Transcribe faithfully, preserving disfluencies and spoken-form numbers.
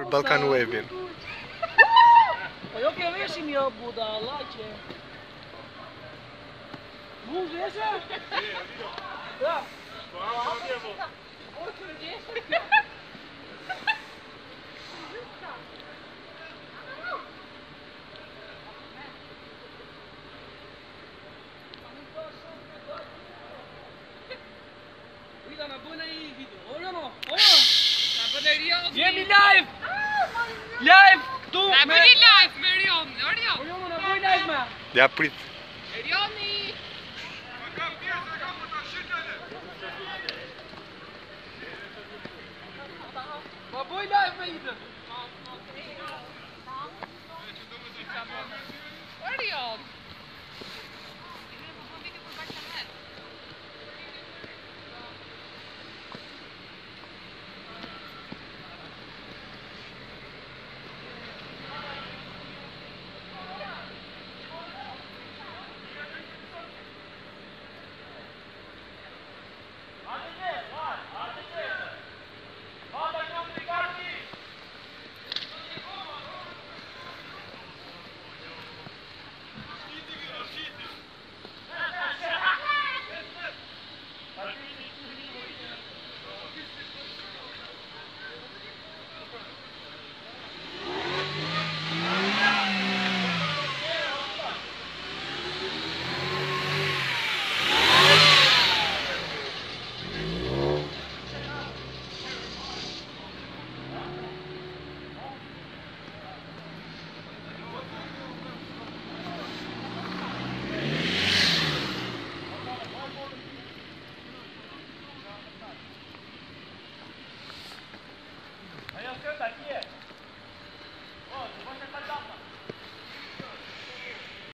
Balkan Waving. Pa jo kjo veshim jo buda, Allah që... Mu veshe? Ja. Ida na bëjnë ai video, o jo no? O! Na bënë Rion. Jemi live! Live këtu me... Na bëni live me Rion, Rion. O jo no, na bëj live me. Ja prit. Rioni. Ma bëj live me Ida. Rion.